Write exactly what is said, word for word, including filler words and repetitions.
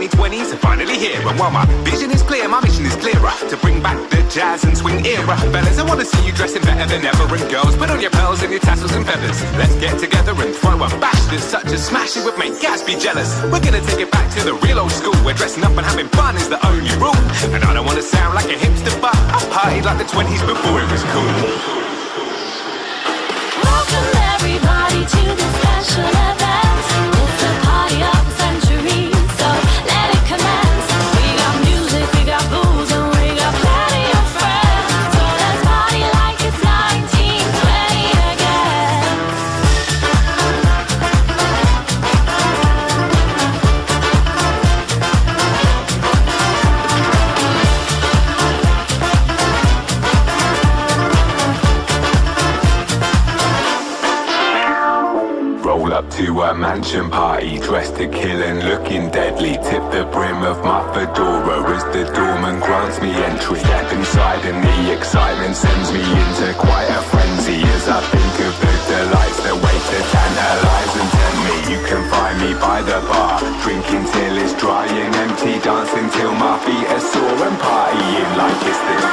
twenty twenties are finally here. And while my vision is clear, my mission is clearer, to bring back the jazz and swing era. Fellas, I wanna see you dressing better than ever. And girls, put on your pearls and your tassels and feathers. Let's get together and throw a bash that's such a smash it would make Gatsby jealous. We're gonna take it back to the real old school, where dressing up and having fun is the only rule. And I don't wanna sound like a hipster, but I partied like the twenties before it was cool. Welcome everybody to this special event. It's the party of the century, so let it commence. We got music, we got booze, and we got plenty of friends. So let's party like it's nineteen twenty again. Roll up to a mansion party, dressed to kill and looking deadly. Tip the brim of my fedora as the doorman grants me entry. Step inside and the excitement sends me into quite a frenzy, as I think of the delights that wait to tantalize and tempt me. You can find me by the bar, drinking till it's dry and empty, dancing till my feet are sore and partying like it's the